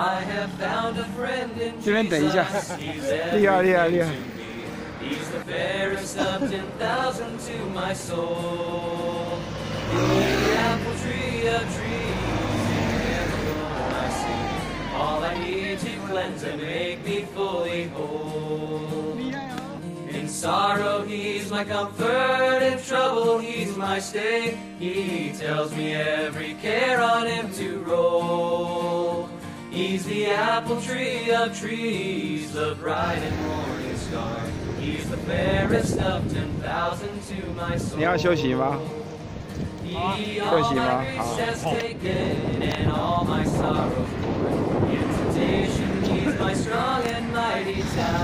这边等一下，厉害厉害厉害。 He's the fairest of 10,000 to my soul. The apple tree of trees, in him alone I see all I need to cleanse and make me fully whole. In sorrow he's my comfort, in trouble he's my stay. He tells me every care on him to roll. He's the apple tree of trees, the bright and morning star. He's the fairest of 10,000 to my soul. 你要休息吗？休息吗？好。 And all my sorrows borne. In temptation he's my strong and mighty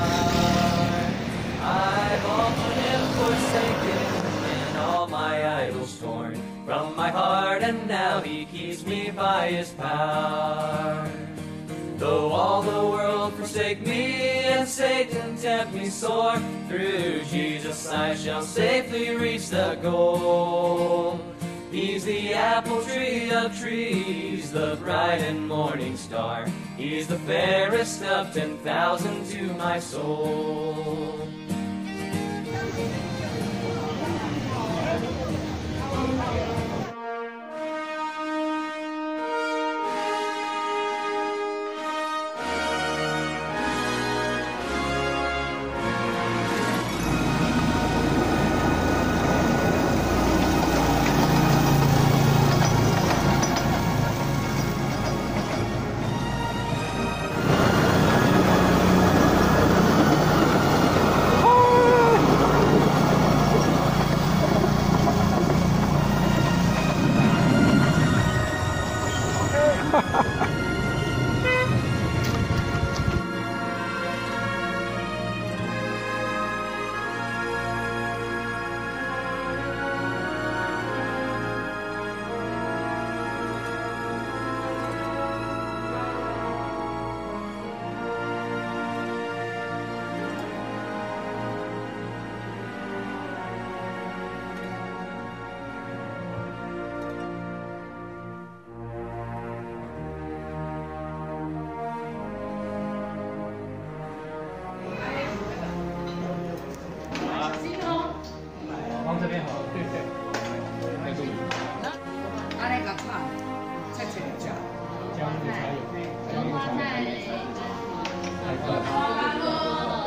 tower. I've often him forsaken and all my idols torn from my heart, and now he keeps me by his power. Though all the world forsake me and Satan tempt me sore, through Jesus I shall safely reach the goal. He's the apple tree of trees, the bright and morning star. He's the fairest of 10,000 to my soul. Hãy subscribe cho kênh Ghiền Mì Gõ để không bỏ lỡ